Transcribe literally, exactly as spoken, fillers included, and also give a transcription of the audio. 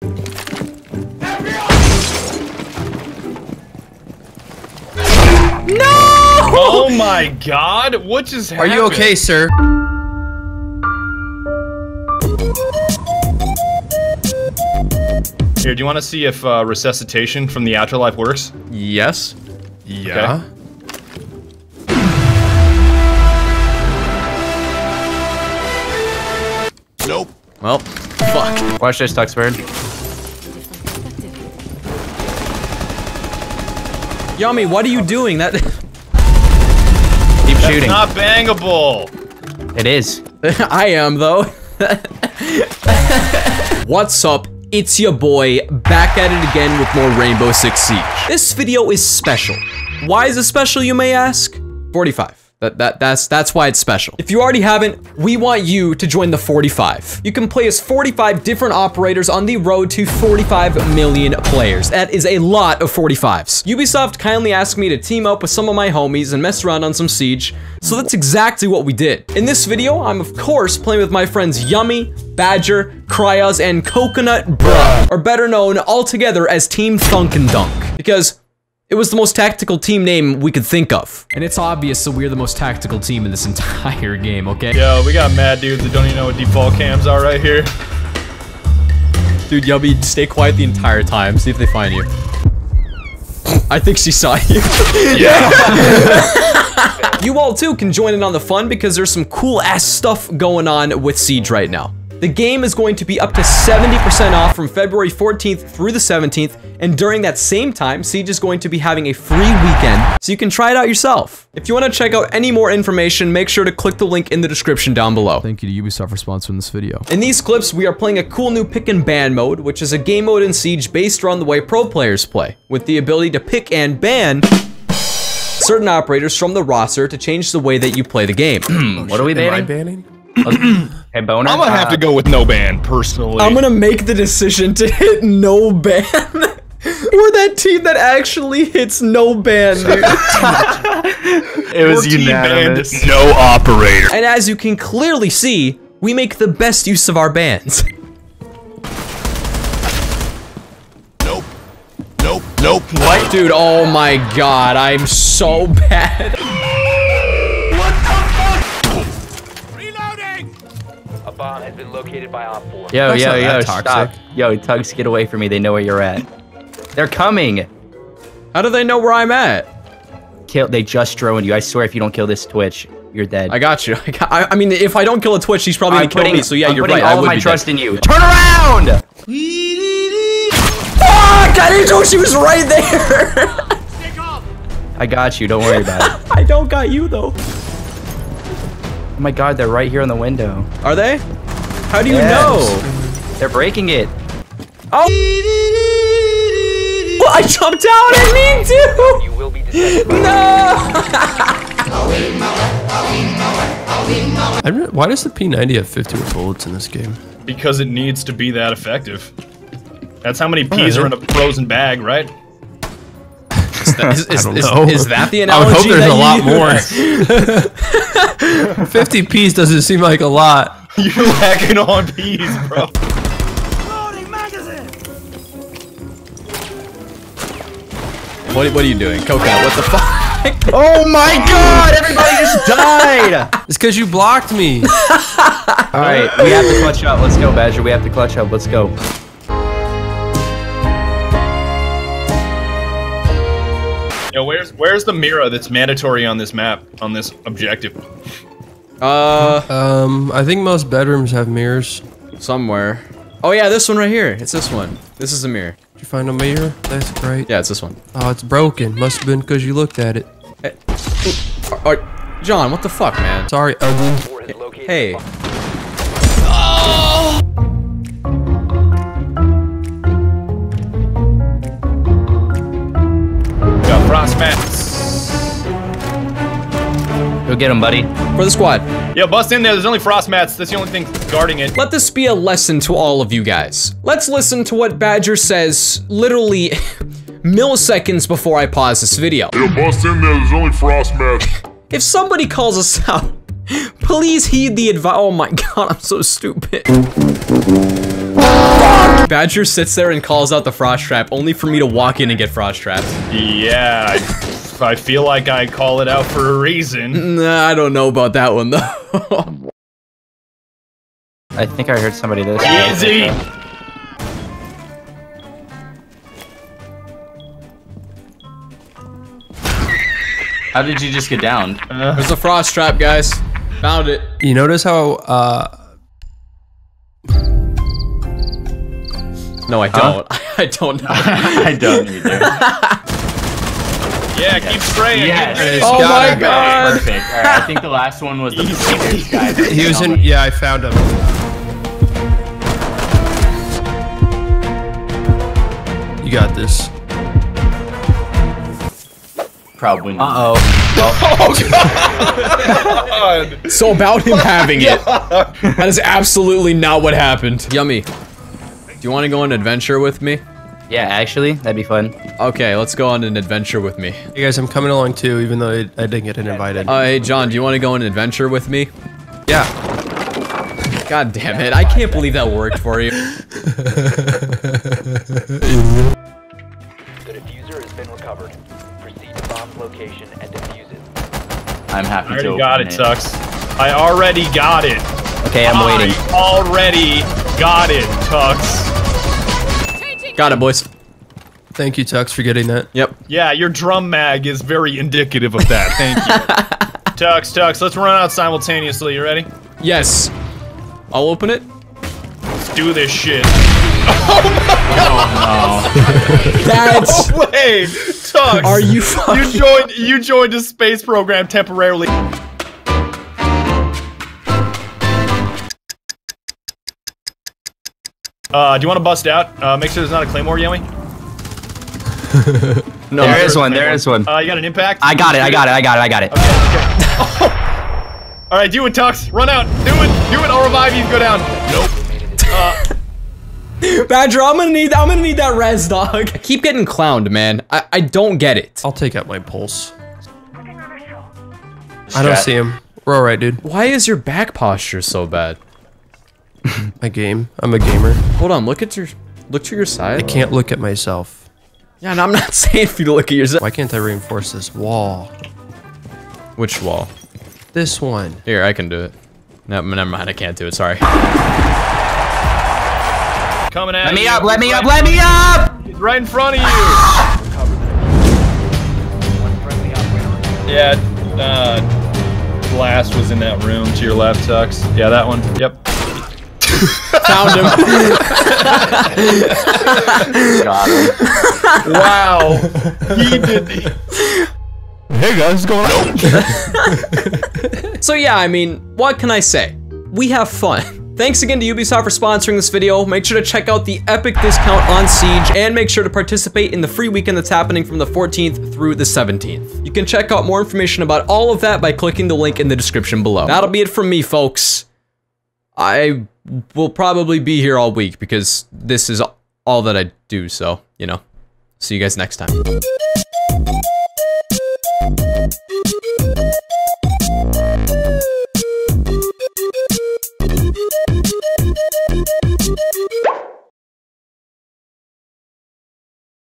No! Oh my God! What just happened? Are you okay, sir? Here, do you want to see if uh, resuscitation from the afterlife works? Yes. Yeah. Okay. Nope. Well, fuck. Watch this, TuxBird. Yummy, what are you doing? That. Keep That's shooting. not bangable. It is. I am though. What's up? It's your boy, back at it again with more Rainbow Six Siege. This video is special. Why is it special, you may ask? forty-five. That, that, that's, that's why it's special. If you already haven't, we want you to join the forty-five. You can play as forty-five different operators on the road to forty-five million players. That is a lot of forty-fives. Ubisoft kindly asked me to team up with some of my homies and mess around on some Siege, so that's exactly what we did. In this video, I'm of course playing with my friends Yummy, Badger, Cryos, and Coconut Bruh, or better known altogether as Team Thunk and Dunk, because it was the most tactical team name we could think of. And it's obvious that we're the most tactical team in this entire game, okay? Yo, we got mad dudes that don't even know what default cams are right here. Dude, Yummy, stay quiet the entire time. See if they find you. I think she saw you. Yeah. You all too can join in on the fun because there's some cool ass stuff going on with Siege right now. The game is going to be up to seventy percent off from February fourteenth through the seventeenth, and during that same time, Siege is going to be having a free weekend, so you can try it out yourself. If you want to check out any more information, make sure to click the link in the description down below. Thank you to Ubisoft for sponsoring this video. In these clips, we are playing a cool new pick and ban mode, which is a game mode in Siege based around the way pro players play, with the ability to pick and ban certain operators from the roster to change the way that you play the game. What are we Am I banning? banning? Hey, Boner. I'm gonna have uh, to go with no ban, personally. I'm gonna make the decision to hit no ban. We're that team that actually hits no ban, dude. It was Your team unanimous. banned no operator. And as you can clearly see, we make the best use of our bans. Nope. Nope. Nope. What? Dude, oh my god, I'm so bad. A bomb has been located by Op four. Yo, That's yo, not yo, that stop. toxic. Yo, Tugs, get away from me. They know where you're at. They're coming. How do they know where I'm at? Kill. They just droned you. I swear, if you don't kill this Twitch, you're dead. I got you. I, got, I, I mean, if I don't kill a Twitch, he's probably I'm gonna kill putting, me, so yeah, I'm you're putting right. all I of would my be trust dead. in you. Turn around! Fuck! I didn't know she was right there! I got you. Don't worry about it. I don't got you, though. Oh my god, they're right here in the window. Are they? How do you Yes. know? They're breaking it. Oh! Well, I jumped out! I mean to! You will be detected. No! I re why does the P ninety have fifty bullets in this game? Because it needs to be that effective. That's how many peas Alright. are in a frozen bag, right? Is, is, is, I don't is, know. is that the I analogy? would hope there's that a lot more. fifty P's doesn't seem like a lot. You hacking on peas, bro. What, what are you doing? Coconut, what the fuck? Oh my god! Everybody just died! It's because you blocked me. Alright, we have to clutch up. Let's go, Badger. We have to clutch up. Let's go. Yo, where's where's the mirror that's mandatory on this map, on this objective? Uh, Um, I think most bedrooms have mirrors. somewhere. Oh yeah, this one right here. It's this one. This is a mirror. Did you find a mirror? That's great. Yeah, it's this one. Oh, it's broken. Must have been because you looked at it. Hey, oh, oh, John, what the fuck, man? Sorry, ugly. four has located Hey. a bomb. Got frost mats. Go get him, buddy. For the squad. Yo, bust in there. There's only frost mats. That's the only thing guarding it. Let this be a lesson to all of you guys. Let's listen to what Badger says literally milliseconds before I pause this video. Yeah, bust in there, there's only frost mats. If somebody calls us out, please heed the advice. Oh my god, I'm so stupid. Fuck! Badger sits there and calls out the frost trap, only for me to walk in and get frost trapped. Yeah, I, I feel like I call it out for a reason. Nah, I don't know about that one though. I think I heard somebody this. Easy! How did you just get down? Uh, There's a frost trap, guys. Found it. You notice how, uh... No, I don't. Huh? I don't know. I don't either. yeah, keep spraying. Yes. Keep spraying. Oh my it. god. Perfect. All right, I think the last one was the Raiders guy. He was in, yeah, I found him. You got this. Probably not. Uh-oh. Oh, God. So about him having it. That is absolutely not what happened. Yummy. Do you want to go on an adventure with me? Yeah, actually, that'd be fun. Okay, let's go on an adventure with me. Hey guys, I'm coming along too, even though I, I didn't get invited. Uh, hey John, do you want to go on an adventure with me? Yeah. God damn it, I can't believe that worked for you. The diffuser has been recovered. Proceed to bomb's location and defuse it. I'm happy I to already got open it, Tux. I already got it. Okay, I'm waiting. I already got it, Tux. Got it, boys. Thank you, Tux, for getting that. Yep. Yeah, your drum mag is very indicative of that. Thank you. Tux, Tux, let's run out simultaneously. You ready? Yes. I'll open it. Let's do this shit. That's... Oh, wait, Tux. Are you fucking... You joined, you joined a space program temporarily. Uh, do you want to bust out? Uh, make sure there's not a claymore, Yummy. No, there is one. There is one. Uh, you got an impact? I got it. I got it. I got it. I got it. Okay, okay. All right, do it, Tux. Run out. Do it. Do it. I'll revive you. Go down. Nope. Uh, Badger, I'm gonna need. I'm gonna need that res, dog. I keep getting clowned, man. I I don't get it. I'll take out my pulse. I don't see him. We're all right, dude. Why is your back posture so bad? I game. I'm a gamer. Hold on. Look at your. Look to your side. I can't look at myself. Yeah, and I'm not saying for you to look at yourself. Why can't I reinforce this wall? Which wall? This one. Here, I can do it. No, never mind. I can't do it. Sorry. coming at Let me you. up. Let me Right- up. Let me up. He's right in front of you. Yeah, uh, Blast was in that room to your left, Tux. Yeah, that one. Yep. Found him. Got him. Wow. He did. Hey guys, what's going on? So yeah, I mean, what can I say? We have fun. Thanks again to Ubisoft for sponsoring this video. Make sure to check out the epic discount on Siege and make sure to participate in the free weekend that's happening from the fourteenth through the seventeenth. You can check out more information about all of that by clicking the link in the description below. That'll be it from me, folks. I will probably be here all week because this is all that I do, so, you know. See you guys next time.